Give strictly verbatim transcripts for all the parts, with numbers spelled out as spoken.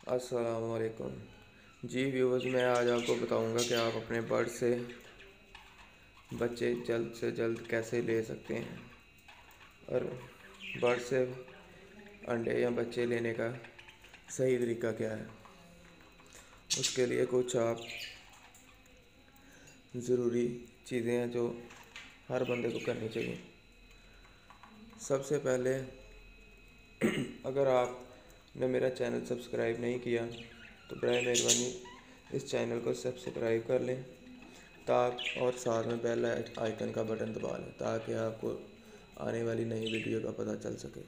अस्सलामुअलैकुम। जी व्यूवर्स, मैं आज आपको बताऊंगा कि आप अपने बर्ड से बच्चे जल्द से जल्द कैसे ले सकते हैं और बर्ड से अंडे या बच्चे लेने का सही तरीका क्या है। उसके लिए कुछ आप ज़रूरी चीज़ें हैं जो हर बंदे को करनी चाहिए। सबसे पहले अगर आपने मेरा चैनल सब्सक्राइब नहीं किया तो बराए मेहरबानी इस चैनल को सब्सक्राइब कर लें ताक और साथ में बेल आइकन का बटन दबा लें ताकि आपको आने वाली नई वीडियो का पता चल सके।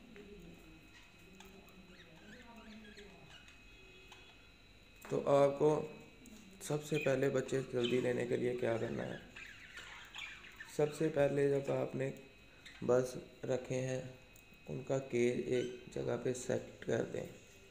तो आपको सबसे पहले बच्चे जल्दी लेने के लिए क्या करना है। सबसे पहले जब आपने बस रखे हैं उनका केज एक जगह पे सेट कर दें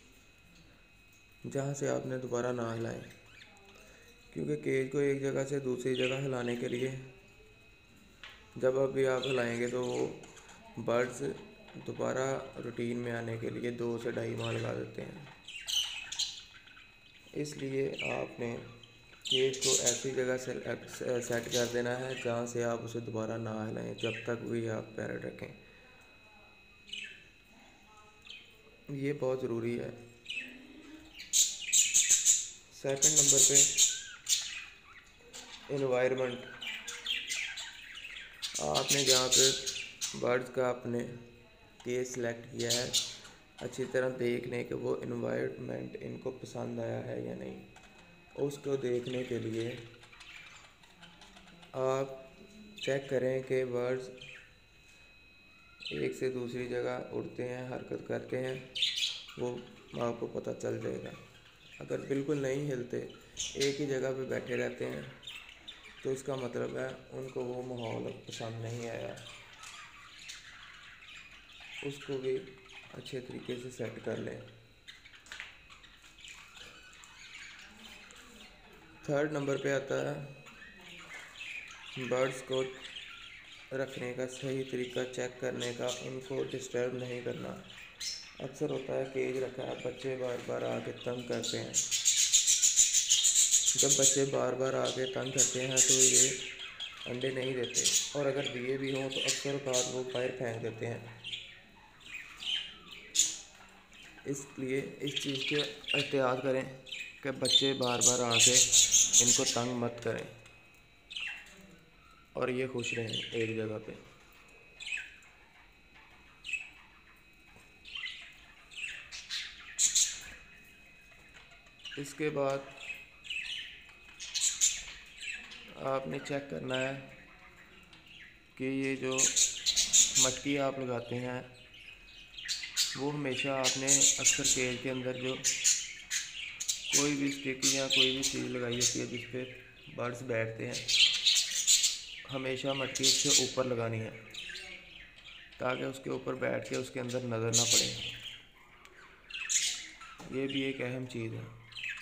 जहाँ से आपने दोबारा ना हिलाएं, क्योंकि केज को एक जगह से दूसरी जगह हिलाने के लिए जब अभी आप हिलाएंगे तो वो बर्ड्स दोबारा रूटीन में आने के लिए दो से ढाई माह लगा देते हैं। इसलिए आपने केज को ऐसी जगह से सेट कर देना है जहाँ से आप उसे दोबारा ना हिलाएं जब तक भी आप पैरेट रखें। ये बहुत ज़रूरी है। सेकंड नंबर पे एनवायरनमेंट, आपने जहाँ पे बर्ड्स का आपने केज सेलेक्ट किया है अच्छी तरह देख लें कि वो एनवायरनमेंट इनको पसंद आया है या नहीं। उसको देखने के लिए आप चेक करें कि बर्ड्स एक से दूसरी जगह उड़ते हैं, हरकत करते हैं, वो आपको पता चल जाएगा। अगर बिल्कुल नहीं हिलते, एक ही जगह पे बैठे रहते हैं, तो इसका मतलब है उनको वो माहौल पसंद नहीं आया। उसको भी अच्छे तरीके से सेट कर लें। थर्ड नंबर पे आता है बर्ड्स को रखने का सही तरीका चेक करने का, उनको डिस्टर्ब नहीं करना। अक्सर होता है केज रखा है, बच्चे बार बार आके तंग करते हैं। जब बच्चे बार बार आके तंग करते हैं तो ये अंडे नहीं देते, और अगर दिए भी हों तो अक्सर बार वो बाहर फेंक देते हैं। इसलिए इस चीज़ के एहतियात करें कि बच्चे बार बार आके इनको तंग मत करें और ये खुश रहें एक जगह पे। इसके बाद आपने चेक करना है कि ये जो मटकी आप लगाते हैं वो हमेशा आपने अक्सर केज के अंदर जो कोई भी स्टिक या कोई भी चीज़ लगाई होती है जिस पे बर्ड्स बैठते हैं, हमेशा मटकी उससे ऊपर लगानी है ताकि उसके ऊपर बैठ के उसके अंदर नज़र ना पड़े। ये भी एक अहम चीज़ है।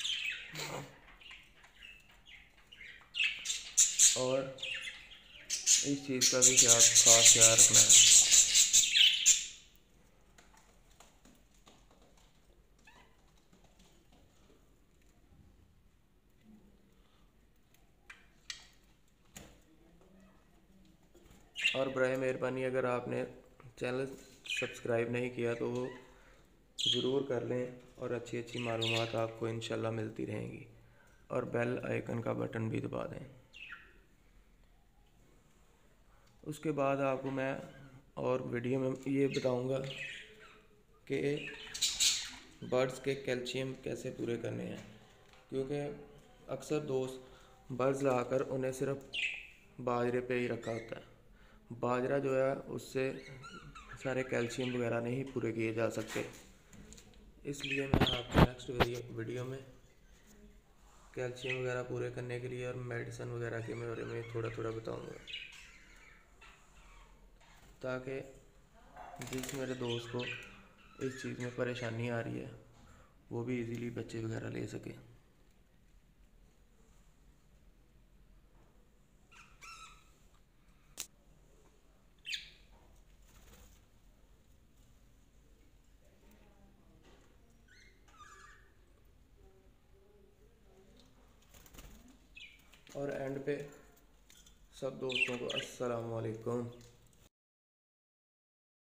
और इस चीज़ का भी ख्याल खास ख्याल रखना है। और बराए मेहरबानी अगर आपने चैनल सब्सक्राइब नहीं किया तो वो ज़रूर कर लें और अच्छी अच्छी मालूमात आपको इंशाल्लाह मिलती रहेंगी, और बेल आइकन का बटन भी दबा दें। उसके बाद आपको मैं और वीडियो में ये बताऊंगा कि बर्ड्स के कैल्शियम कैसे पूरे करने हैं, क्योंकि अक्सर दोस्त बर्ड्स लाकर उन्हें सिर्फ बाजरे पे ही रखा होता है। बाजरा जो है उससे सारे कैल्शियम वगैरह नहीं पूरे किए जा सकते। इसलिए मैं आपको नेक्स्ट वीडियो में कैल्शियम वगैरह पूरे करने के लिए और मेडिसिन वगैरह के बारे में थोड़ा थोड़ा बताऊंगा, ताकि जिस मेरे दोस्त को इस चीज़ में परेशानी आ रही है वो भी इजीली बच्चे वगैरह ले सके। और एंड पे सब दोस्तों को अस्सलाम वालेकुम।